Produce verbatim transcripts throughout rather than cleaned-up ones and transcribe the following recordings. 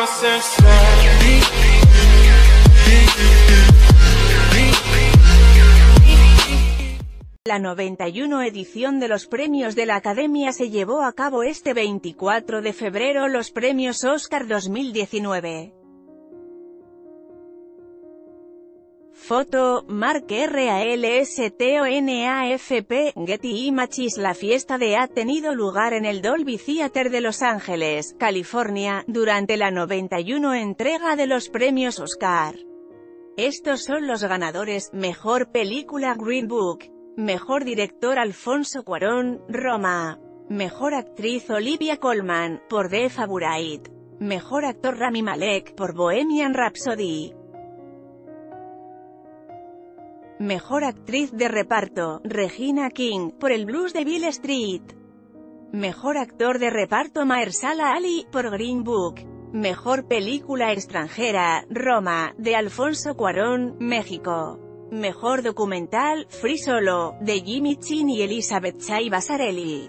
La noventa y uno edición de los premios de la Academia se llevó a cabo este veinticuatro de febrero, los premios Oscar dos mil diecinueve. Foto, Mark Ralstonafp, Getty Images. La fiesta de ha tenido lugar en el Dolby Theater de Los Ángeles, California, durante la noventa y uno entrega de los premios Oscar. Estos son los ganadores: Mejor Película Green Book, Mejor Director Alfonso Cuarón, Roma, Mejor Actriz Olivia Colman, por The Favourite, Mejor Actor Rami Malek, por Bohemian Rhapsody. Mejor Actriz de Reparto, Regina King, por El Blues de Beale Street. Mejor Actor de Reparto, Mahershala Ali, por Green Book. Mejor Película Extranjera, Roma, de Alfonso Cuarón, México. Mejor Documental, Free Solo, de Jimmy Chin y Elizabeth Shai Basarelli.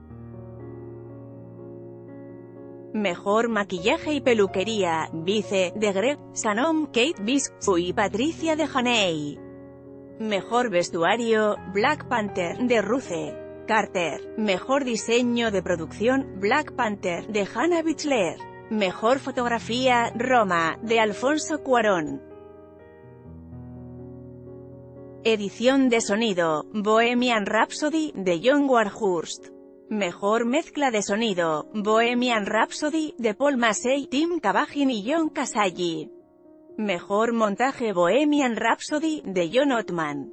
Mejor Maquillaje y Peluquería, Vice, de Greg Sanom, Kate Biscu y Patricia de Haney. Mejor Vestuario, Black Panther, de Ruth Carter. Mejor Diseño de Producción, Black Panther, de Hannah Bichler. Mejor Fotografía, Roma, de Alfonso Cuarón. Edición de Sonido, Bohemian Rhapsody, de John Warhurst. Mejor Mezcla de Sonido, Bohemian Rhapsody, de Paul Massey, Tim Kabakin y John Casale. Mejor Montaje, Bohemian Rhapsody, de John Ottman.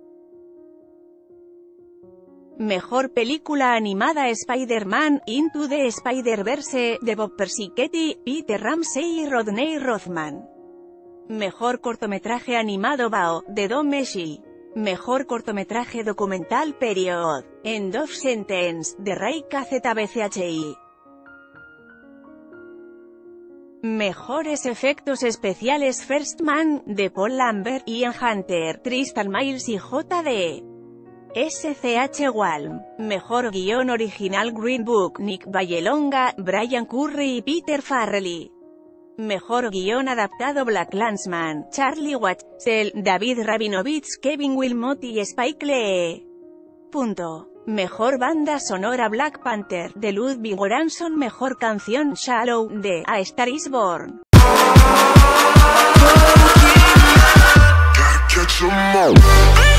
Mejor Película Animada, Spider-Man, Into the Spider-Verse, de Bob Persichetti, Peter Ramsey y Rodney Rothman. Mejor Cortometraje Animado, Bao, de Don Meshi. Mejor Cortometraje Documental, Period, End of Sentence, de Ray K Z B C H I. Mejores Efectos Especiales, First Man, de Paul Lambert, Ian Hunter, Tristan Miles y J D S C H Walm. Mejor Guión Original, Green Book, Nick Vallelonga, Brian Curry y Peter Farrelly. Mejor Guión Adaptado, BlacKkKlansman, Charlie Watzel, David Rabinovich, Kevin Wilmot y Spike Lee. Punto. Mejor Banda Sonora, Black Panther, de Ludwig Göransson. Mejor Canción, Shallow, de A Star Is Born.